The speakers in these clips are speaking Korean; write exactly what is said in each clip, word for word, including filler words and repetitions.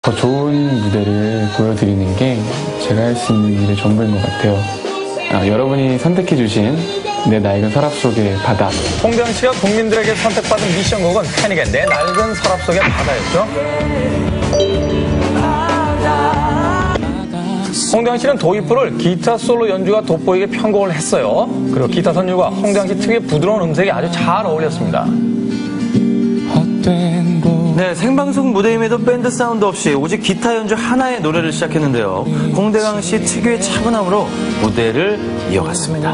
더 좋은 무대를 보여드리는 게 제가 할 수 있는 일의 전부인 것 같아요. 아, 여러분이 선택해주신 내 낡은 서랍 속의 바다. 홍대영 씨가 국민들에게 선택받은 미션곡은 패닉의 내 낡은 서랍 속의 바다였죠. 홍대영 씨는 도입부를 기타 솔로 연주가 돋보이게 편곡을 했어요. 그리고 기타 선율과 홍대영 씨 특유의 부드러운 음색이 아주 잘 어울렸습니다. 네, 생방송 무대임에도 밴드 사운드 없이 오직 기타 연주 하나의 노래를 시작했는데요. 홍대광 씨 특유의 차분함으로 무대를 이어갔습니다.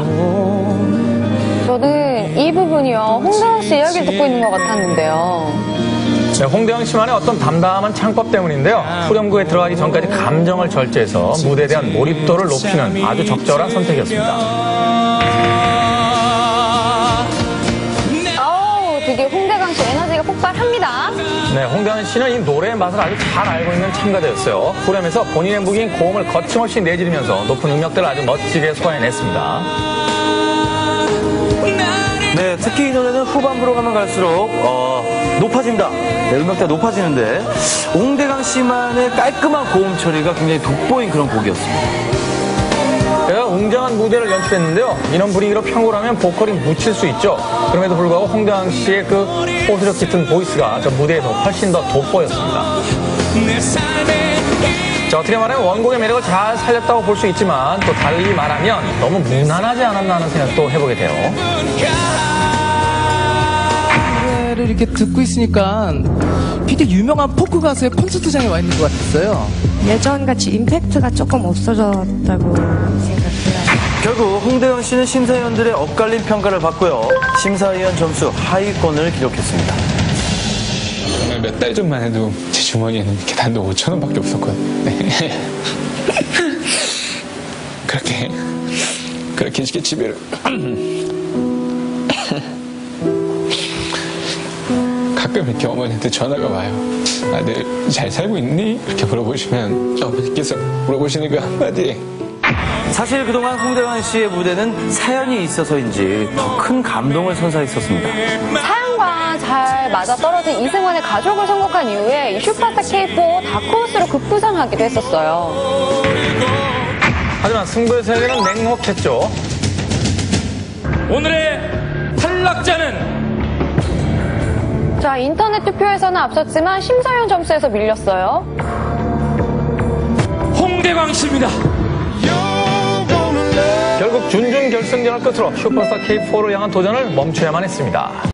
저는 이 부분이요, 홍대광 씨 이야기를 듣고 있는 것 같았는데요. 네, 홍대영 씨만의 어떤 담담한 창법 때문인데요. 후렴구에 들어가기 전까지 감정을 절제해서 무대에 대한 몰입도를 높이는 아주 적절한 선택이었습니다. 아우, 되게 홍대광 씨 에너지가 폭발합니다. 네, 홍대영 씨는 이 노래의 맛을 아주 잘 알고 있는 참가자였어요. 후렴에서 본인의 무기인 고음을 거침없이 내지르면서 높은 음역대를 아주 멋지게 소화해냈습니다. 네, 특히 이 노래는 후반부로 가면 갈수록 어, 높아진다. 네, 음역대가 높아지는데 홍대광 씨만의 깔끔한 고음 처리가 굉장히 돋보인 그런 곡이었습니다. 제가 웅장한 무대를 연출했는데요. 이런 분위기로 편곡을 하면 보컬이 묻힐 수 있죠. 그럼에도 불구하고 홍대광 씨의 그 호소력 짙은 보이스가 저 무대에서 훨씬 더 돋보였습니다. 자, 어떻게 말하면 원곡의 매력을 잘 살렸다고 볼 수 있지만 또 달리 말하면 너무 무난하지 않았나 하는 생각도 해보게 돼요. 노래를 이렇게 듣고 있으니까 되게 유명한 포크 가수의 콘서트장에 와 있는 것 같았어요. 예전같이 임팩트가 조금 없어졌다고 생각해요. 결국 홍대광 씨는 심사위원들의 엇갈린 평가를 받고요. 심사위원 점수 하위권을 기록했습니다. 정말 몇 달 전만 해도 제 주머니에는 이렇게 단돈 오천 원밖에 없었거든요. 네. 그렇게 그렇게 쉽게 집에를 가끔 이렇게 어머니한테 전화가 와요. 아들 잘 살고 있니? 이렇게 물어보시면 어머니께서 물어보시는 그 한마디에 사실 그동안 홍대광 씨의 무대는 사연이 있어서인지 더 큰 감동을 선사했었습니다. 사연과 잘 맞아떨어진 이승환의 가족을 선곡한 이후에 이 슈퍼스타 케이 포 다크호스로 급부상하기도 했었어요. 하지만 승부의 세계는 냉혹했죠. 오늘의 탈락자는 자, 인터넷 투표에서는 앞섰지만 심사위원 점수에서 밀렸어요. 홍대광 씨입니다. 결국 준준 결승전을 끝으로 슈퍼스타 케이 포를 향한 도전을 멈춰야만 했습니다.